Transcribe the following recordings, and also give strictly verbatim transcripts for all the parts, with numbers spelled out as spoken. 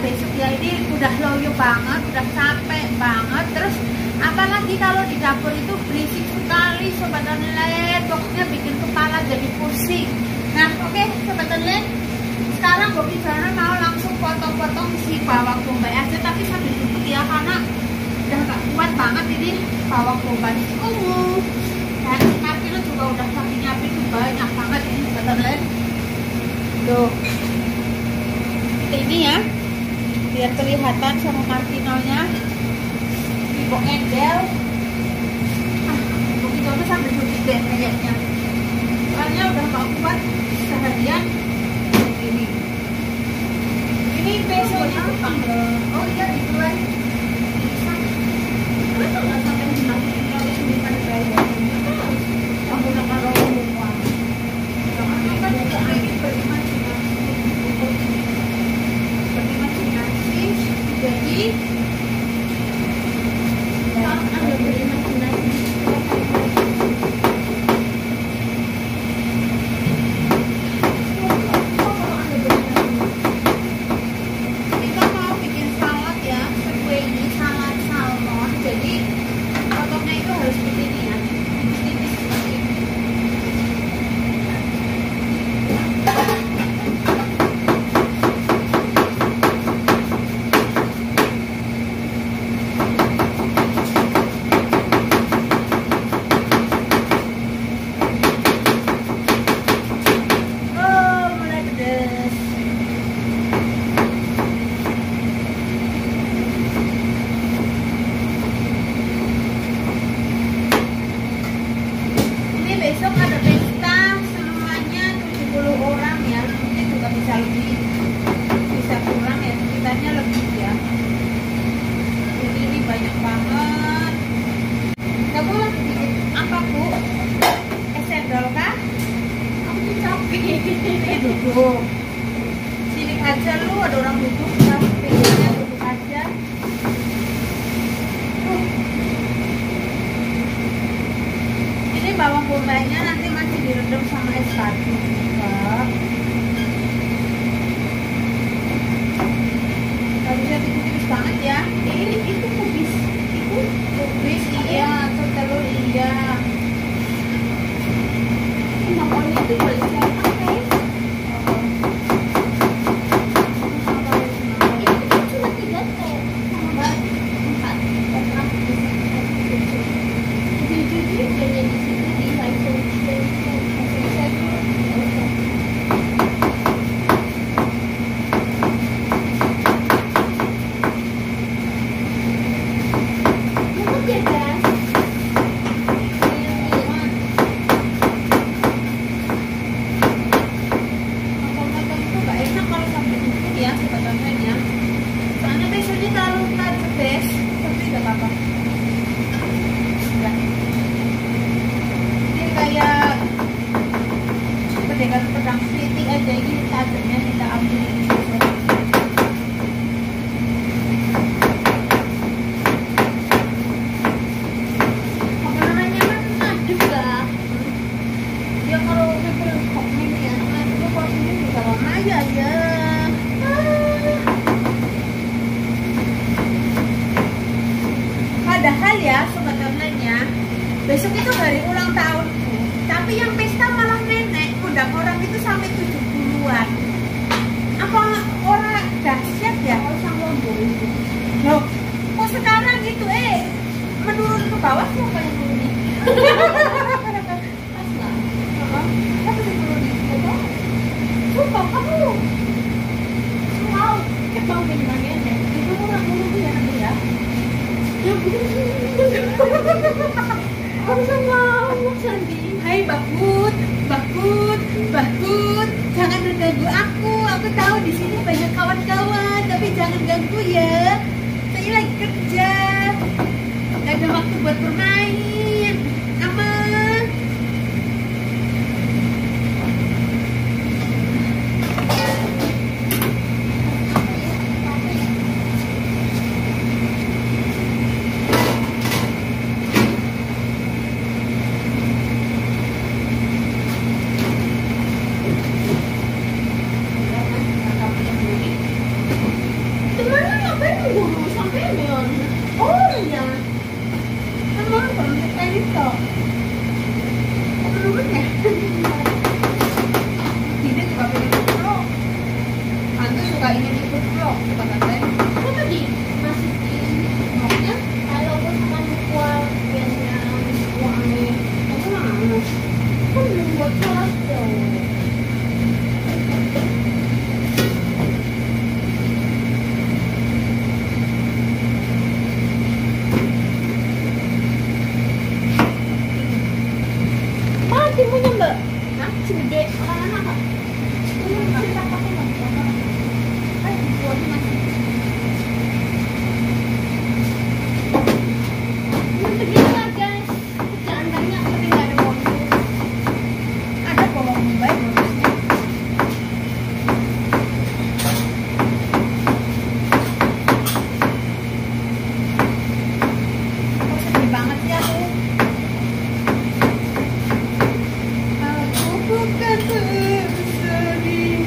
besok ya, ini udah loyo banget, udah capek banget. Terus apalagi kalau di dapur itu berisik sekali sobat online, pokoknya bikin kepala jadi pusing. Nah oke okay, sobat online, sekarang Bobi Jana mau langsung potong-potong si bawang bombay aja, tapi sambil duduk ya karena udah gak kuat banget ini bawang bombay ungu. Dan Martino juga udah saking nyiapin banyak banget ini sobat online. Tuh ini ya, biar kelihatan sama Martino-nya. Ibu endel. Ah, Bobi Jana sambil duduk deh kayaknya. Soalnya udah gak kuat seharian ini. Ini besoknya oh iya dijual. Kenapa nggak sampai dimasukin kalau simpan bayar? Kamu nak taruh rumah. Kan juga lagi berimajinasi, berimajinasi. Jadi ada berimajinasi. Besok ada pesta semuanya tujuh puluh orang ya, mungkin juga bisa lebih, bisa kurang ya, sekitarnya lebih ya. Jadi ini banyak banget. Kamu lagi bikin apa Bu? Es cendol kah? Aku tuh capek. Ini duduk. Sini aja lu, ada orang duduk, capeknya duduk aja. Bawang bombaynya nanti masih direndam sama es batu juga. Harusnya tipis-tipis banget ya. Eh, itu kubis, itu kubis iya, atau telur iya. Ini mamanya itu boleh pakai. Ini cuma tiga teh, sama empat, empat. Jadi jadi di sini. Ya sebetulnya, soalnya besoknya kalau nggak pedes, tapi nggak apa-apa. Ini kayak pedagang pedang siti aja, ini tajamnya kita ambil ini besok. Makanannya mana juga? Ya kalau ngambil koknya ya, itu porsinya juga lama aja ya. Padahal ya sobat online-nya, besok itu hari ulang tahunku, tapi yang pesta malah nenek, undang orang itu sampai tujuh puluhan. Apa orang dahsyat ya? Kalau sang lombok itu loh, kok sekarang gitu eh menurun ke bawah siapa yang nurunin? Pas lah apa sih nurunin? Sumpah kamu mau mau gimana nenek itu orang nurunin ya nanti ya. Harusnya ngomong Sandi. Hai Bakut, Bakut, Bakut, jangan mengganggu aku. Aku tahu di sini banyak kawan-kawan, tapi jangan ganggu ya. Saya lagi kerja, gak ada waktu buat bermain. Aman. dulu sampai neon. Oh iya. Kan mau banget kayak gitu. Dulu ya. Ini juga pengen vlog. Aku suka ini ikut vlog, suka tante. Aku tadi masih di vlognya. Kalau aku sama kual biasanya uangnya, aku nggak. Aku belum buat kelas dong. Timunya mbak, nah, gede, orang anak ini masih tak pakai mbak, eh, buahnya masih ini begini guys, kerjaan banyak tapi nggak ada waktu. Ada bawang bombay bonusnya. Kok sedih banget sih aku. Bukan sedih.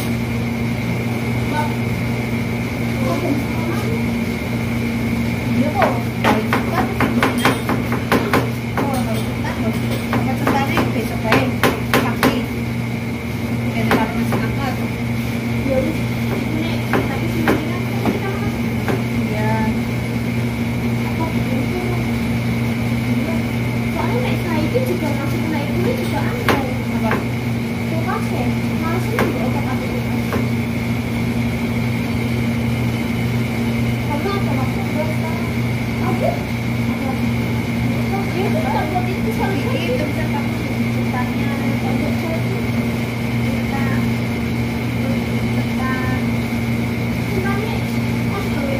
Dia kok baik banget sih. Oh, baik banget. Apa sebenarnya besok baik. Tapi tidak ada karena masih angkat. Ya udah, ini tapi sini kan kita makan. Iya. Apa itu? Soalnya naik naik juga masuk naik ini juga ada. Apa? Kulkas ya? Males ini juga obat apa kulkas? Kamu apa maksud buat sekarang? Apa? Apa? Ya itu tak buat itu soal itu bisa kamu ceritanya untuk cerita cerita cerita ceritanya mas gawe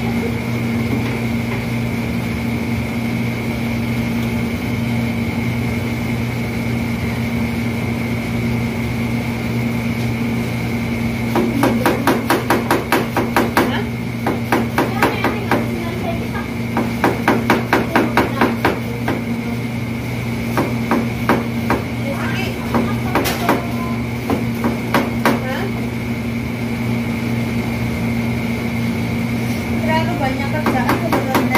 banyak kerjaan sebenarnya.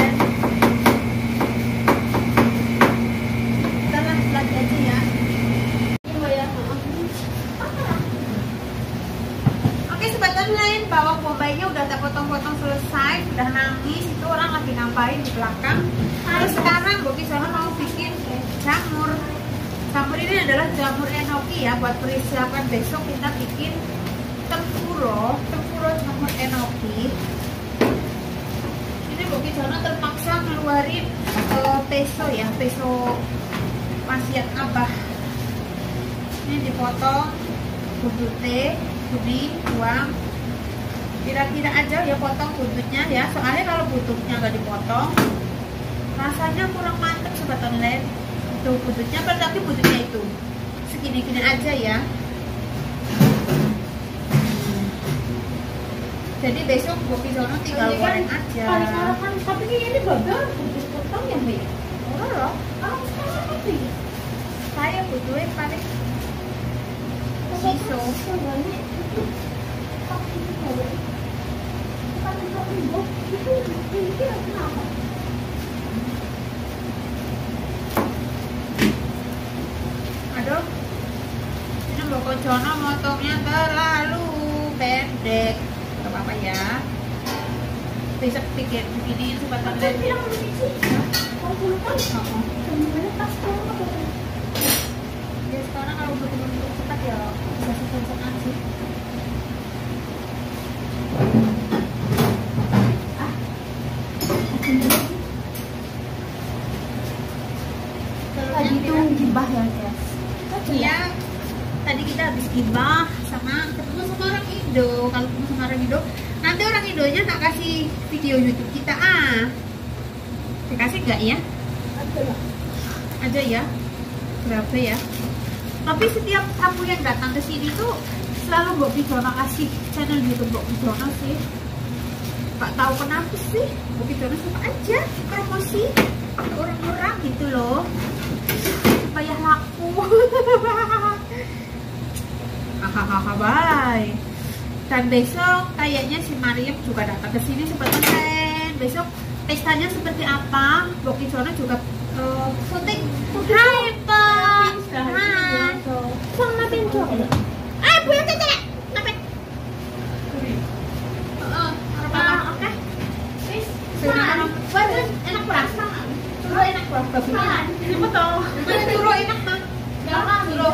Kita lanjut lagi aja ya. Iya ya. Oke sobat online, bawang bombaynya udah tak potong-potong selesai, udah nangis. Itu orang lagi ngapain di belakang. Terus sekarang Boki Sono mau bikin jamur. Jamur ini adalah jamur enoki ya, buat persiapan besok kita bikin tempuro, tempuro jamur enoki. Boki Sono terpaksa ngeluarin uh, peso ya, peso wasiat abah. Ini dipotong buntutnya, kuning, buang. Kira-kira aja ya potong buntutnya ya, soalnya kalau buntutnya nggak dipotong rasanya kurang mantep sobat online. Itu buntutnya, tapi buntutnya itu segini-gini aja ya. Jadi besok Boki Sono tinggal goreng aja. Kan, tapi ini bagal butuh potong ya mbak? Oh loh, ah sekarang tapi saya butuhin paling siso. Sebenarnya itu tapi itu baru tapi itu itu ini kenapa? Aduh, ini Boki Sono motongnya terlalu pendek. Gak apa-apa ya. Besok bikin begini sobat online. Bilang sih. Kalau dulu kan sama. Sebenarnya pas kalau apa? Ya sekarang kalau betul-betul cepat ya bisa selesai sih. Ah. Tadi itu gibah ya guys. Iya. Tadi kita habis gibah sama ketemu sama orang Indo. Kalau ketemu sama orang Indo, nanti orang Indonya tak kasih video YouTube kita ah. Dikasih nggak ya? Ada lah. Ada ya. Berapa ya? Tapi setiap tamu yang datang ke sini tuh selalu Boki Sono kasih channel YouTube Boki Sono sih. Gak tahu kenapa sih. Boki Sono suka aja promosi orang-orang gitu loh, supaya laku. Hahaha, bye. Dan besok kayaknya si Mariam juga datang ke sini sebetulnya. besok pestanya seperti apa. Boki Jono juga uh, syuting. Hai Pak. Hai. Bang ngapain tuh? Eh, Bu yang tete. Ngapain? Heeh, oke. Wis, sudah. Bagus, enak banget. Turu enak banget. Ini betul. Turu enak banget. Jangan turu.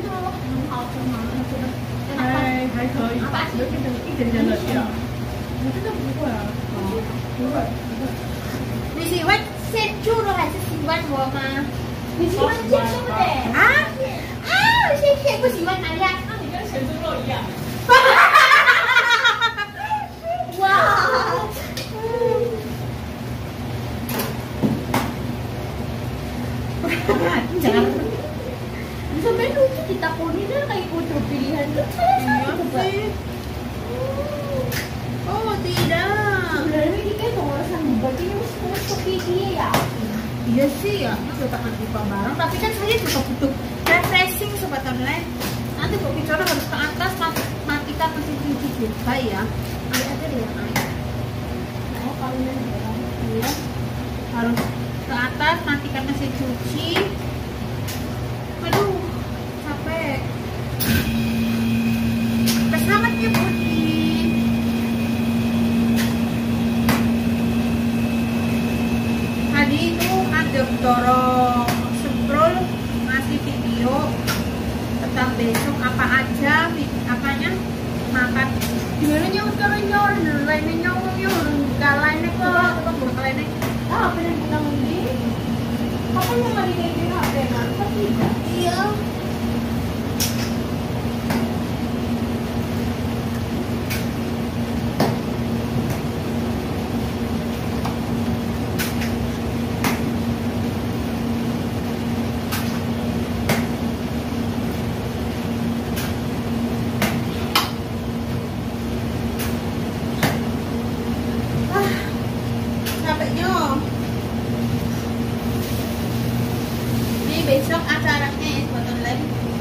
Hai, hai thôi. Apa sih? Cái trình lịch ya. Nó rất là à. Đúng rồi. Mì xì quách sen chu rồi hay xì quách vừa mà. Mì xì quách sen chu rồi. À? À, xì xì của xì quách này ra. Nó thì cái sen chu rồi à. Wow. Jangan. Sampai lucu ditakutin kan kayak pucuk pilihan lu. Iya sih. Oh tidak. Sebenarnya ini kayak pengurusan bubuk ini harus seperti dia ya. Iya sih ya, ini udah tangan buka bareng. Tapi kan saya juga butuh refreshing sobat online. Nanti Boki Jono harus ke atas matikan mesin cuci juga ya. Ada aja deh yang air. Oh kalau ini ya harus ke atas matikan mesin cuci. Aduh, capek. Selamatnya Budi. Tadi itu ada dorong scroll ngasih video tentang besok apa aja, apanya makan. Gimana nyawa kalau nyawa lainnya nyawa nyawa nggak lainnya kok apa bukan lainnya? Ah apa yang kita ngundi? Apa yang lagi kayak gini apa yang apa tidak? Iya. Besok acaranya ya buat online.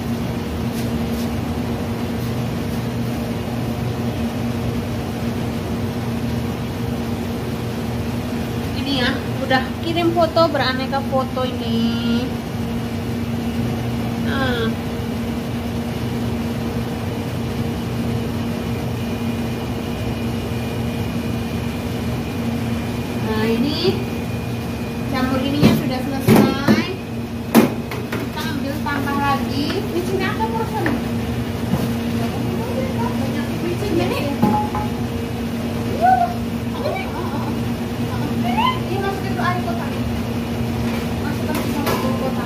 Ini ya, udah kirim foto beraneka foto ini. Nah, nah ini campur ininya sudah selesai. Tambah lagi micinnya apa perasaan? Banyak micin ini. Iya, apa nih? Ini masukin ke air kotak. Masukkan ke dalam kotak.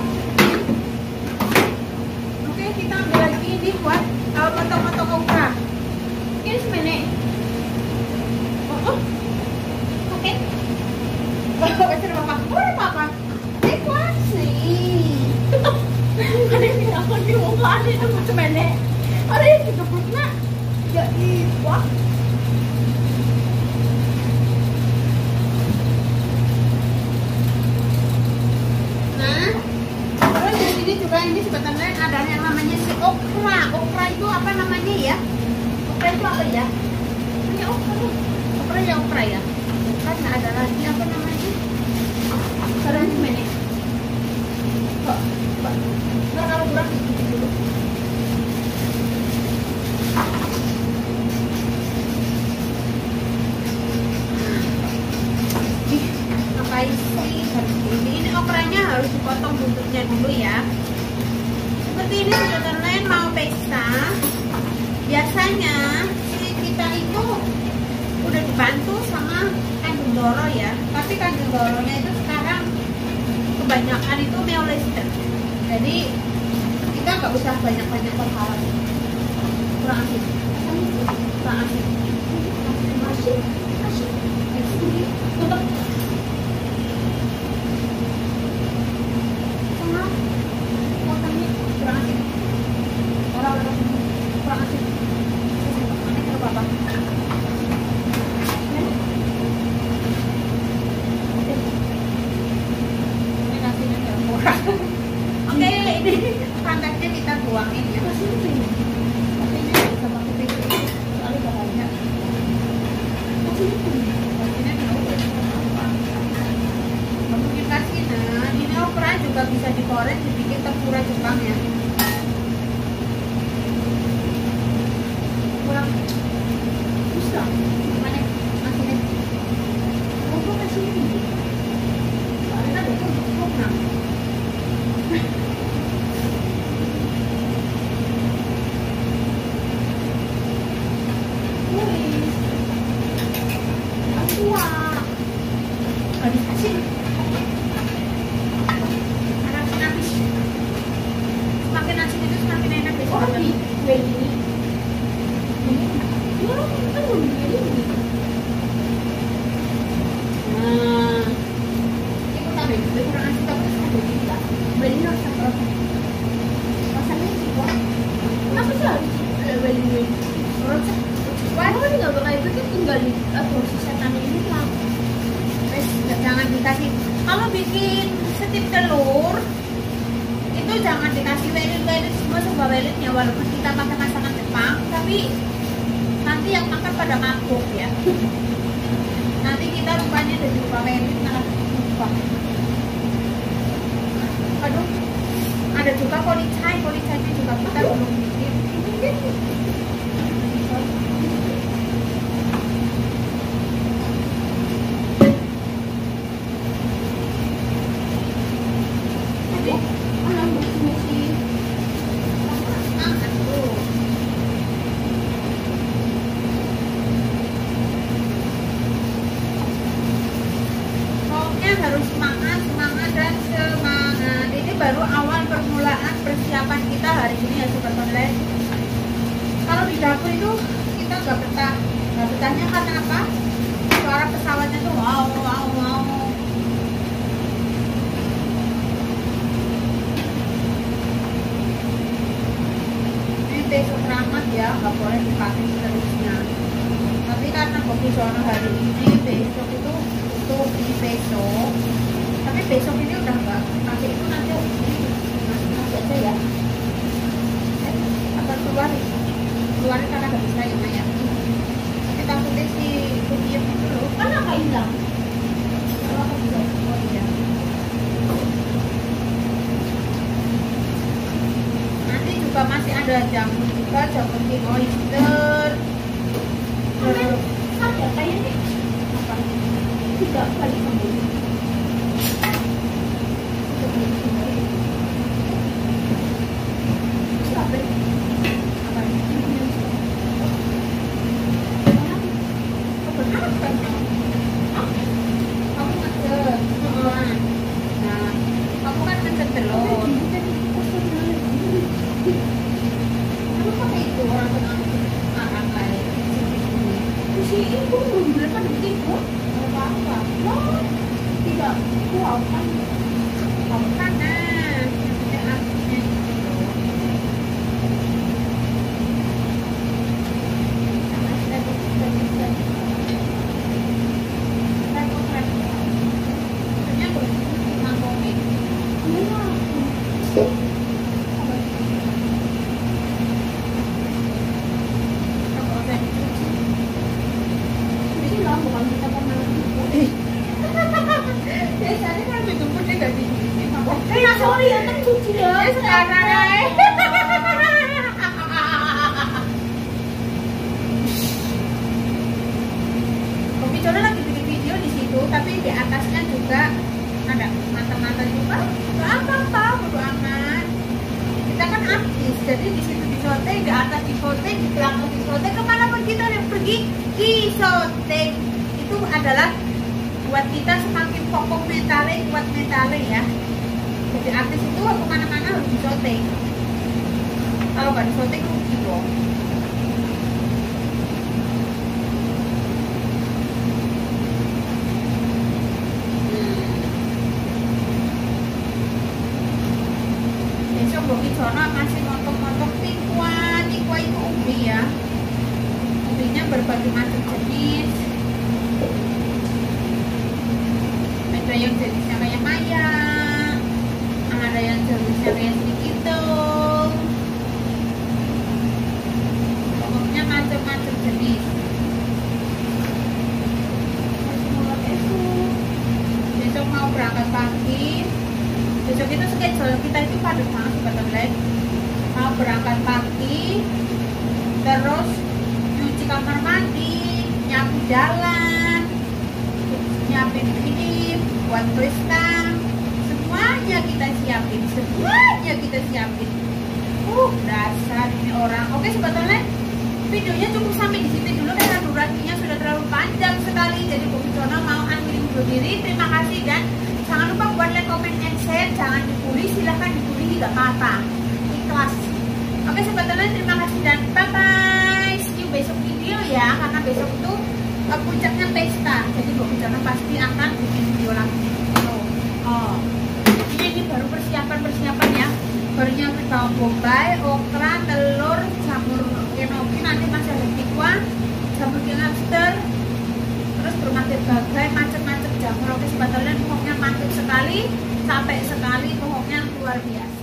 Oke, kita ambil lagi ini buat potong-potong okra. Ini sebenarnya. Oh, oke. Oke, apa? Boleh apa? Dekorasi. Ada yang aku di muka ada itu macam mana? Ada yang kita punya jadi wah. Nah, terus di sini juga ini sebetulnya ada yang namanya si okra. Okra itu apa namanya ya? Okra itu apa ya? Ini okra. Okra ya okra ya. Kan ada lagi apa namanya? Sekarang ini mana? Kok? Nah, kalau kurang dulu. Ih, ngapain sih ini? Ini okranya harus dipotong buntutnya dulu ya. Seperti ini teman-teman lain mau pesta. Biasanya si kita itu udah dibantu sama Kanjeng Doro ya. Tapi Kanjeng Doronya itu sekarang kebanyakan itu meolester. Jadi kita nggak usah banyak-banyak berharap. Kurang asik, kurang asik, asik, asik, asik. Tutup. Sama potongnya kurang asik. Orang-orang kurang asik. Ini kenapa apa? Ini nasinya kurang kurang. Oke, ini pangkatnya kita buangin ya. Masih itu ini. Tapi ini bisa pakai piring. Soalnya bahaya. Masih itu. Masihnya tahu. juga bisa digoreng, dibikin tempura Jepang ya. Kurang Bisa. mana? Masih nih. Aku kasih ini. Soalnya ada tuh kurang. Wih. Aku ah. Gak dikasih. Asin habis. Semakin asin itu semakin enak deh. Oh, di kue ini. Ini. Ya, kan belum ini. Nah, itu tak ada juga kurang asin tapi ada juga. Beli rasa berapa? Rasanya sih kok. Kenapa sih harus beli ini? Rasa. Wah, kan nggak bakal itu kan tinggal di atau si setan ini lah. Wes, jangan dikasih. Kalau bikin setip telur itu jangan dikasih welin-welin semua serba welin ya, walaupun kita pakai masakan Jepang, tapi nanti yang makan pada mangkuk ya. Nanti kita rupanya udah lupa welin malah lupa. Aduh, ada juga policai, policainya juga kita belum bikin. Jadi, Ah, musi-musi. makan tuh. Pokoknya harus semangat, semangat dan semangat. Ini baru awal permulaan persiapan kita hari ini ya sobat online. Kalau di dapur itu kita nggak betah, nggak betahnya karena apa? Suara pesawatnya tuh wow wow wow. Ini besok keramat ya, nggak boleh dipakai seterusnya. Tapi karena kopi sono hari ini, besok itu tutup ini besok. Tapi besok ini udah nggak pakai itu, nanti ini masih masih aja ya. Eh, apa keluar? Keluarnya karena nggak bisa ya Maya. Tapi takutnya si kopinya itu loh. Kan apa hilang? Kalau aku bisa, oh iya. Nanti juga masih ada jamu juga, jamu king oyster. Kan ada kayaknya Apa? tiga kali sembuh. Siapa? Apa? Kenapa? Kamu ngecek. Nah, kamu kan ngecek telur. Kamu pakai itu orang tenang makan kayak Si ini pun belum bilang kan begitu. apa apa. Wah, tidak kuat kan? Kamu kan nah, yang asinnya gitu. Sama kita bisa bisa. Kita mau kan. Ternyata aku mangkongin. Iya. Kalau saya dicuci. Jadi lah bukan kita pernah gitu. Biasanya kan dijemput dia gak dicuci. Eh, ya sorry ya, kan cuci ya. Eh sekarang eh. Kopi Cono lagi bikin video di situ, tapi di atasnya juga ada mata-mata juga. Gak apa-apa, bodo amat. Kita kan artis, jadi di situ di syuting, di atas di syuting, di belakang di syuting, kemanapun kita yang pergi di syuting. Itu adalah buat kita semakin kokoh mentalnya, kuat mentalnya ya. Jadi artis itu kemana-mana harus di syuting. Kalau nggak di syuting rugi dong. Besok Bobi Jono kasih montok-montok tikwa. Tikwa itu ubi ya. Ubinya berbagai macam jenis. Ada yang jenisnya kayak Maya, ada yang jenisnya kayak sedikit. Pokoknya macam-macam jenis. Besok mau berangkat pagi, besok itu schedule kita itu padat banget sebetulnya. Mau berangkat pagi, terus cuci kamar mandi, nyapu jalan, nyiapin ini buat Krista, semuanya kita siapin, semuanya kita siapin. Uh, dasar ini orang. Oke sebetulnya videonya cukup sampai di sini dulu karena durasinya sudah terlalu panjang sekali. Jadi Bu Widono mau akhiri undur diri. Terima kasih dan jangan lupa buat like, comment, and share. Jangan dibully, silahkan dibully tidak apa-apa. Ikhlas. Oke sebetulnya terima kasih dan bye bye. See you besok video ya, karena besok itu uh, puncaknya pesta. Jadi Bu Widono pasti akan bikin video lagi. Oh, oh. Ini, ini baru persiapan persiapan ya. Baru nyiapin bawang bombay, okra, telur, jamur enoki, nanti masih ada tikwan, jamur lobster, terus berbagai bagai macam-macam jamur. Oke sebetulnya pokoknya mantap sekali, capek sekali, pokoknya luar biasa.